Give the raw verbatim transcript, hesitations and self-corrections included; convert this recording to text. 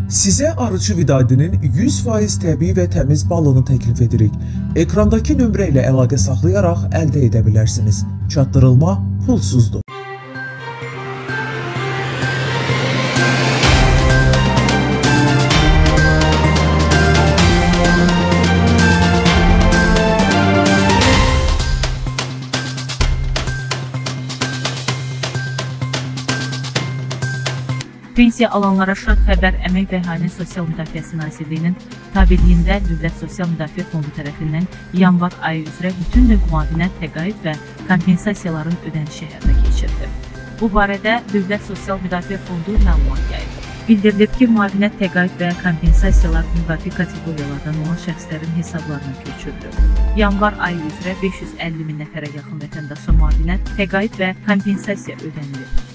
Sizə arıcı Vidadinin yüz faiz təbii və təmiz balını təklif edirik. Ekrandakı nömrə ilə əlaqə saxlayaraq əldə edə bilərsiniz. Çatdırılma pulsuzdur. Pensiya alanlara şad xəbər Əmək və Əhalinin Sosial Müdafiəsi Nazirliyinin tabeliyində Dövlət Sosial Müdafiə Fondu tərəfindən yanvar ayı üzrə bütün növ müavinət, təqaüd və kompensasiyaların ödənişi həyata keçirildi. Bu barədə Dövlət Sosial Müdafiə Fondu məlumat yayıb. Bildirilib ki, müavinət, təqaüd və kompensasiyalar müvafiq kateqoriyalardan olan şəxslərin hesablarına köçürülür. Yanvar ayı üzrə beş yüz əlli min nəfərə yaxın vətəndaşa müavinət, təqaüd və kompensasiya ödənilir.